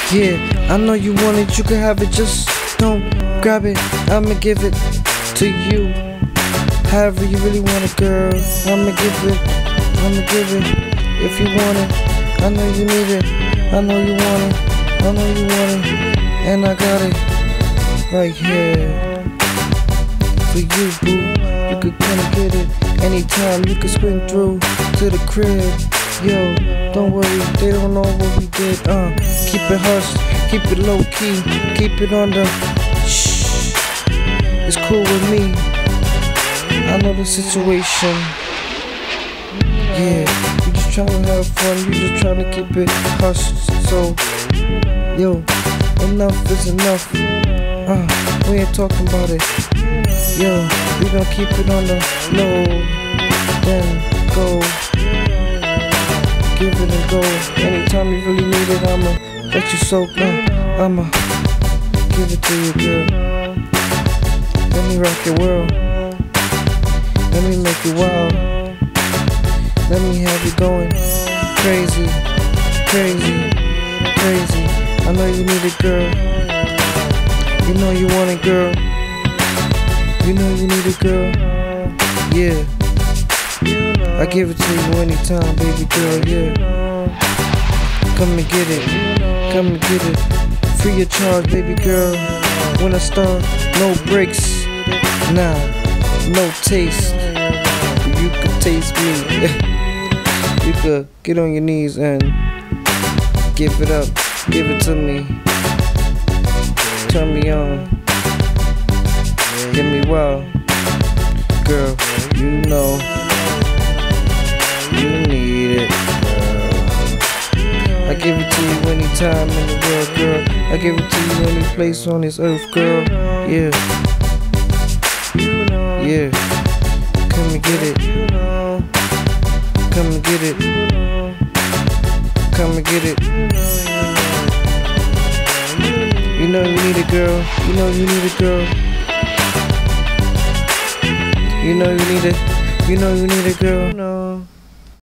Yeah, I know you want it, you can have it, just don't grab it. I'ma give it to you. However you really want it, girl. I'ma give it. If you want it, I know you need it. I know you want it. I know you want it. And I got it right here for you, boo. You could come and get it anytime. You could spin through to the crib. Yo, don't worry, they don't know what we did. Keep it hush, keep it low key, keep it on the shh. It's cool with me. I know the situation. Yeah, you just trying to have fun, you just trying to keep it hushed. So, yo, enough is enough. We ain't talking about it. Yo, we gon' keep it on the low. Then go, give it and go. Anytime you really need it, I'ma let you soak. I'ma give it to you, girl. Let me rock your world. Let me make you wild. Let me have you going crazy, crazy, crazy. I know you need it, girl. You know you want it, girl. You know you need it, girl. Yeah, I give it to you anytime, baby girl. Yeah, come and get it, come and get it. Free your charge, baby girl. When I start, no breaks, nah, no taste. You could taste me. You could get on your knees and give it up, give it to me. Turn me on, get me wild, girl. You know you need it, girl. I give it to you anytime in the world, girl. I give it to you any place on this earth, girl. Yeah, yeah. Come and get it. Come and get it. Come and get it. You know you need it, girl. You know you need it, girl. You know you need it. You know you need it, girl.